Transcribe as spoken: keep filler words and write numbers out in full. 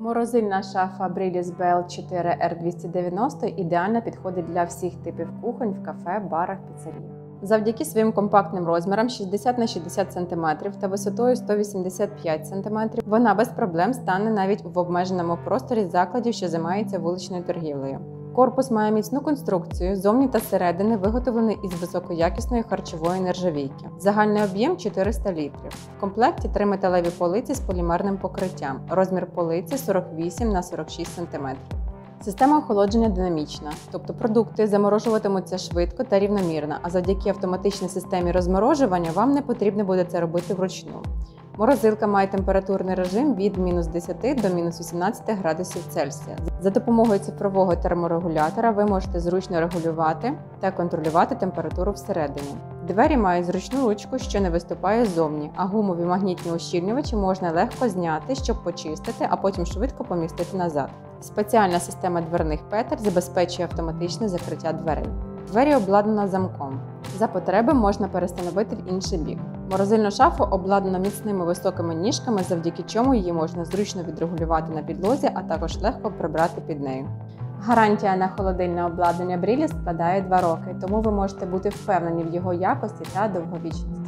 Морозильна шафа Brilius бі ел чотири ар двісті дев'яносто ідеально підходить для всіх типів кухонь в кафе, барах, піцеріях. Завдяки своїм компактним розмірам шістдесят на шістдесят сантиметрів та висотою сто вісімдесят п'ять сантиметрів, вона без проблем стане навіть в обмеженому просторі закладів, що займаються вуличною торгівлею. Корпус має міцну конструкцію, зовні та зсередини виготовлений із високоякісної харчової нержавійки. Загальний об'єм чотириста літрів. В комплекті три металеві полиці з полімерним покриттям. Розмір полиці сорок вісім на сорок шість сантиметрів. Система охолодження динамічна, тобто продукти заморожуватимуться швидко та рівномірно, а завдяки автоматичній системі розморожування вам не потрібно буде це робити вручну. Морозилка має температурний режим від мінус десяти до мінус вісімнадцяти градусів Цельсія. За допомогою цифрового терморегулятора ви можете зручно регулювати та контролювати температуру всередині. Двері мають зручну ручку, що не виступає ззовні, а гумові магнітні ущільнювачі можна легко зняти, щоб почистити, а потім швидко помістити назад. Спеціальна система дверних петель забезпечує автоматичне закриття дверей. Двері обладнано замком. За потреби можна перестановити в інший бік. Морозильну шафу обладнано міцними високими ніжками, завдяки чому її можна зручно відрегулювати на підлозі, а також легко прибрати під нею. Гарантія на холодильне обладнання Brilius складає два роки, тому ви можете бути впевнені в його якості та довговічності.